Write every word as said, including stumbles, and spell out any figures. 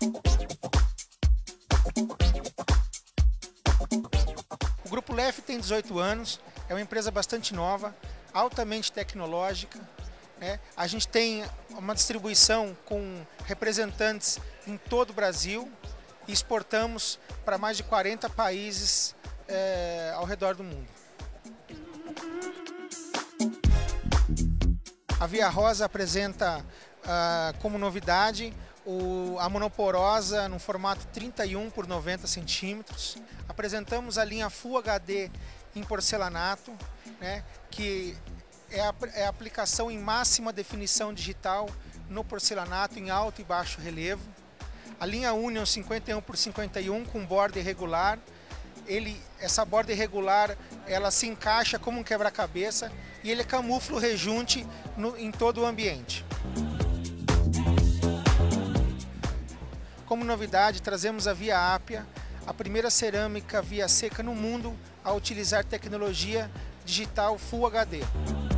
O Grupo L E F tem dezoito anos, é uma empresa bastante nova, altamente tecnológica, né? A gente tem uma distribuição com representantes em todo o Brasil e exportamos para mais de quarenta países é, ao redor do mundo. A Via Rosa apresenta ah, como novidade o, a monoporosa no formato trinta e um por noventa centímetros. Apresentamos a linha Full H D em porcelanato, né, que é a, é a aplicação em máxima definição digital no porcelanato em alto e baixo relevo. A linha Union cinquenta e um por cinquenta e um com borda irregular. Ele, essa borda irregular ela se encaixa como um quebra-cabeça e ele camufla o rejunte no, em todo o ambiente. Como novidade, trazemos a Via Appia, a primeira cerâmica via seca no mundo a utilizar tecnologia digital Full H D.